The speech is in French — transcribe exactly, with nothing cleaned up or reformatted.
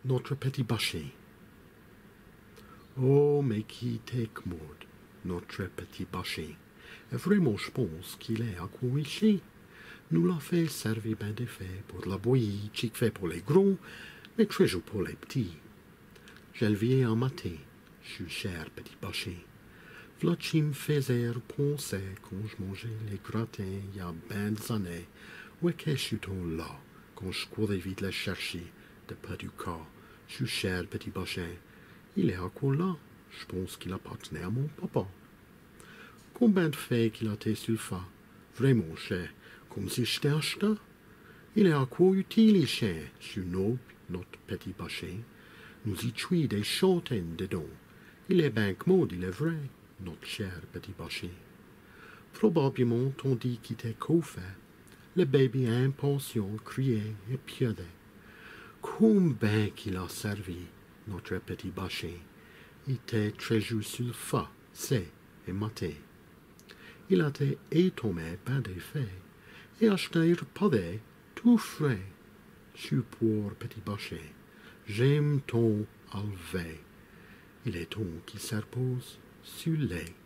Notre petit bachet. Oh, mais qui t'écommode, notre petit bachet. Et vraiment, je pense qu'il est à coucher. Nous l'a fait servir bien des faits pour la bouillie, chic fait pour les gros, mais très jour pour les petits. J'ai levé un matin, je suis cher petit bachet. V'là qui me faisait penser quand je mangeais les gratins il y a ben des années, où est que je suis là, quand je courais vite les chercher, de pas du corps. Je suis cher petit bachet. Il est encore là. Je pense qu'il appartenait à mon papa. Combien de fait qu'il a été sur le fa? Vraiment cher, comme si j'étais acheté. Il est encore utile, cher, sur nos, notre petit bachet. Nous y tuons des centaines dedans. Il est bien commode, il est vrai, notre cher petit bachet. Probablement, on dit qu'il était coffre. Le bébé impatient criait et piaudait. Combien qu'il a servi, notre petit bachet. Il était très jour sur le fa, c'est et maté. Il a été étonné par des faits et acheté repas tout frais. Sur pour petit bachet, j'aime ton alvé. Il est temps qu'il se repose sur les